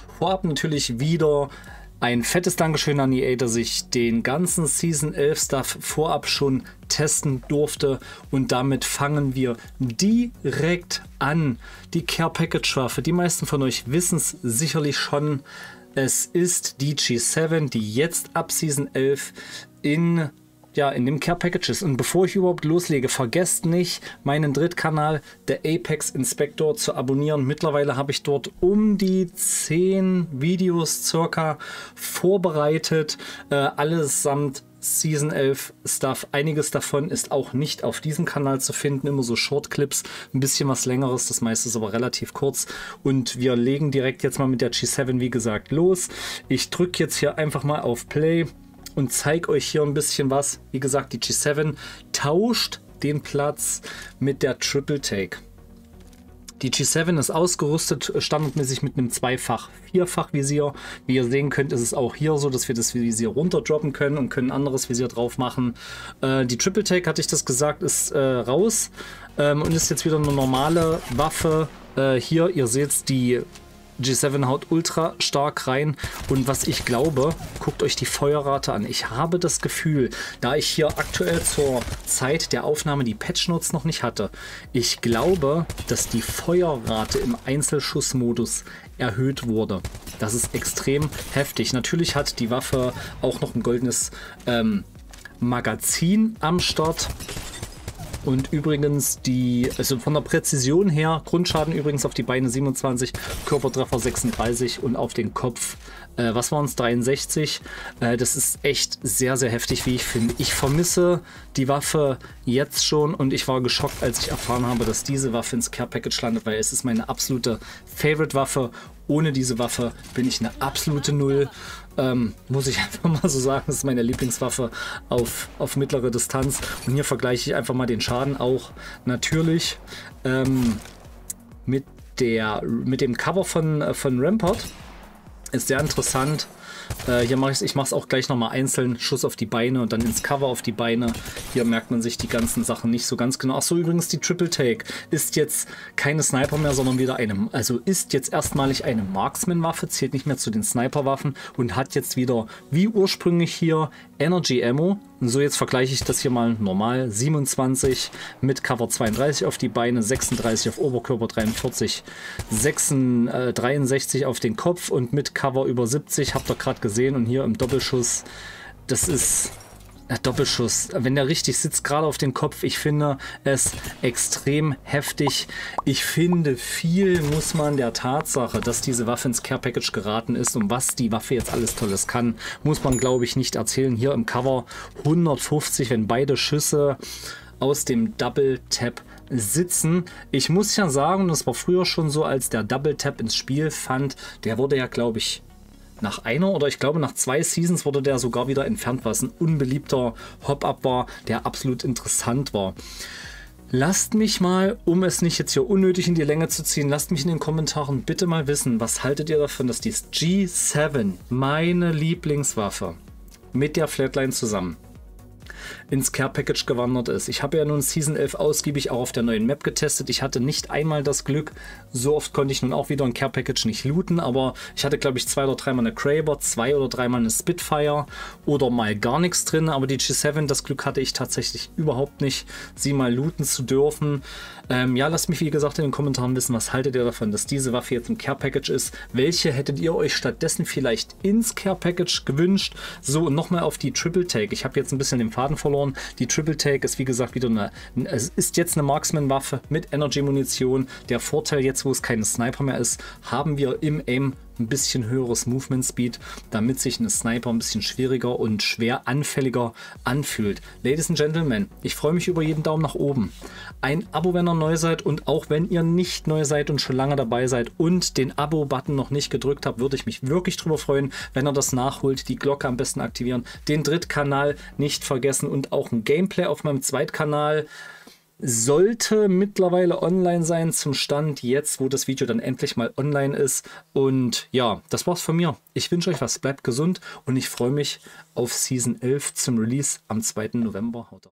Vorab natürlich wieder ein fettes Dankeschön an EA, dass ich den ganzen Season 11 Stuff vorab schon testen durfte. Und damit fangen wir direkt an. Die Care Package Waffe. Die meisten von euch wissen es sicherlich schon. Es ist die G7, die jetzt ab Season 11 in dem Care Package ist. Und bevor ich überhaupt loslege, vergesst nicht, meinen Drittkanal, der Apex Inspector, zu abonnieren. Mittlerweile habe ich dort um die 10 Videos circa vorbereitet. Allesamt Season 11 Stuff. Einiges davon ist auch nicht auf diesem Kanal zu finden. Immer so Shortclips, ein bisschen was Längeres. Das meiste ist aber relativ kurz. Und wir legen direkt jetzt mal mit der G7, wie gesagt, los. Ich drücke jetzt hier einfach mal auf Play und zeige euch hier ein bisschen was. Wie gesagt, die G7 tauscht den Platz mit der Triple Take. Die G7 ist ausgerüstet standardmäßig mit einem 2-fach-4-fach Visier. Wie ihr sehen könnt, ist es auch hier so, dass wir das Visier runterdroppen können und können ein anderes Visier drauf machen. Die Triple Take, hatte ich das gesagt, ist raus und ist jetzt wieder eine normale Waffe. Hier, ihr seht, die G7 haut ultra stark rein und was ich glaube, guckt euch die Feuerrate an. Ich habe das Gefühl, da ich hier aktuell zur Zeit der Aufnahme die Patch Notes noch nicht hatte, ich glaube, dass die Feuerrate im Einzelschussmodus erhöht wurde. Das ist extrem heftig. Natürlich hat die Waffe auch noch ein goldenes Magazin am Start. Und übrigens also von der Präzision her, Grundschaden übrigens auf die Beine 27, Körpertreffer 36 und auf den Kopf, was waren es, 63. Das ist echt sehr, sehr heftig, wie ich finde. Ich vermisse die Waffe jetzt schon und ich war geschockt, als ich erfahren habe, dass diese Waffe ins Care Package landet, weil es ist meine absolute Favorite-Waffe. Ohne diese Waffe bin ich eine absolute Null. Muss ich einfach mal so sagen, das ist meine Lieblingswaffe auf mittlere Distanz. Und hier vergleiche ich einfach mal den Schaden auch natürlich mit dem Cover von Rampart. Ist sehr interessant. Hier mache ich mache es auch gleich nochmal einzeln. Schuss auf die Beine und dann ins Cover auf die Beine. Hier merkt man sich die ganzen Sachen nicht so ganz genau. Achso, übrigens die Triple Take ist jetzt keine Sniper mehr, sondern wieder ist jetzt erstmalig eine Marksman-Waffe, zählt nicht mehr zu den Sniper-Waffen und hat jetzt wieder, wie ursprünglich hier, Energy Ammo. Und so, jetzt vergleiche ich das hier mal normal. 27 mit Cover 32 auf die Beine, 36 auf Oberkörper, 43, 63 auf den Kopf und mit Cover über 70, habt ihr gerade gesehen. Und hier im Doppelschuss, das ist Doppelschuss, wenn der richtig sitzt, gerade auf den Kopf. Ich finde es extrem heftig. Ich finde, viel muss man der Tatsache, dass diese Waffe ins Care Package geraten ist und was die Waffe jetzt alles Tolles kann, muss man, glaube ich, nicht erzählen. Hier im Cover 150, wenn beide Schüsse aus dem Double Tap sitzen. Ich muss ja sagen, das war früher schon so, als der Double Tap ins Spiel fand, der wurde ja, glaube ich, nach einer oder ich glaube nach 2 Seasons wurde der sogar wieder entfernt, was ein unbeliebter Hop-Up war, der absolut interessant war. Lasst mich mal, um es nicht jetzt hier unnötig in die Länge zu ziehen, lasst mich in den Kommentaren bitte mal wissen, was haltet ihr davon, dass die G7, meine Lieblingswaffe, mit der Flatline zusammen ins Care Package gewandert ist. Ich habe ja nun Season 11 ausgiebig auch auf der neuen Map getestet. Ich hatte nicht einmal das Glück, so oft konnte ich nun auch wieder ein Care Package nicht looten, aber ich hatte, glaube ich, 2 oder 3 Mal eine Kraber, 2 oder 3 Mal eine Spitfire oder mal gar nichts drin, aber die G7, das Glück hatte ich tatsächlich überhaupt nicht, sie mal looten zu dürfen. Ja, lasst mich wie gesagt in den Kommentaren wissen, was haltet ihr davon, dass diese Waffe jetzt im Care Package ist. Welche hättet ihr euch stattdessen vielleicht ins Care Package gewünscht? So, und nochmal auf die Triple Take. Ich habe jetzt ein bisschen den Faden verloren. Die Triple Take ist wie gesagt wieder es ist jetzt eine Marksman-Waffe mit Energy-Munition. Der Vorteil jetzt, wo es keine Sniper mehr ist, haben wir im Aim ein bisschen höheres Movement Speed, damit sich eine Sniper ein bisschen schwieriger und schwer anfälliger anfühlt. Ladies and Gentlemen, ich freue mich über jeden Daumen nach oben. Ein Abo, wenn ihr neu seid, und auch wenn ihr nicht neu seid und schon lange dabei seid und den Abo-Button noch nicht gedrückt habt, würde ich mich wirklich drüber freuen, wenn ihr das nachholt. Die Glocke am besten aktivieren, den Drittkanal nicht vergessen und auch ein Gameplay auf meinem Zweitkanal sollte mittlerweile online sein zum Stand jetzt, wo das Video dann endlich mal online ist. Und ja, das war's von mir. Ich wünsche euch was, bleibt gesund und ich freue mich auf Season 11 zum Release am 2. November. Haut rein.